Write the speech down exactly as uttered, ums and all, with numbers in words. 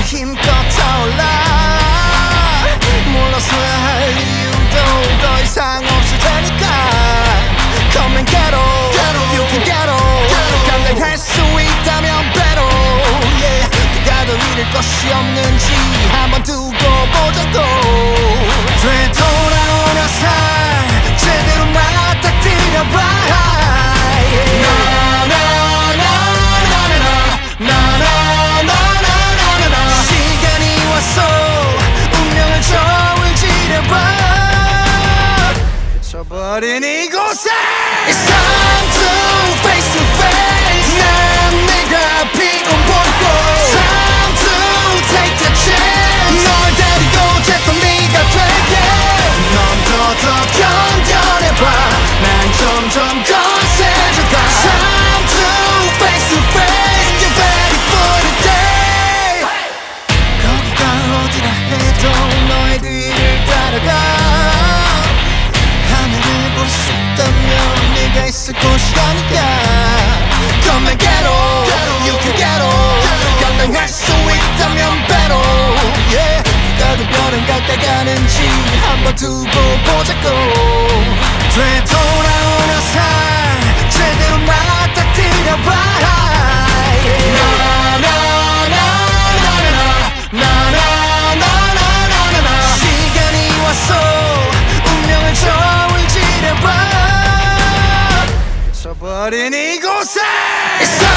힘껏 타올라 몰라서야 할 이유도 더 이상 없을 테니까 Come and get on, you can get on 감당할 수 있다면 better yeah. 누가 더 잃을 것이 없는지 한번 두고 보자고 되돌아오는 살 제대로 맞닥뜨려봐 나나나나나나나나나나나 시간이 왔어 운명을 저울 지려봐 잊혀버린 이곳에 It's time to face to face 난 네가 피운 볼고 Time to take the chance 널 데리고 제또 네가 될게 넌 더 더 견뎌내봐 난 점점 거세져가 Time to face to face Get ready for the day 거기가 어디라 해도 너의 뒤를 따라가 하늘을 볼 수 있다면 네가 있을 곳이 아닐까 Come and get on, you can get on 감당할 수 있다면 better yeah. 누가 더 별은 가까이 가는지 한번 두고 보자고 되돌아오는 살 제대로 맞닥뜨려봐 나나나나나나나나나나나 시간이 왔어 운명을 저울 지려봐 잊혀버린 이곳에 It's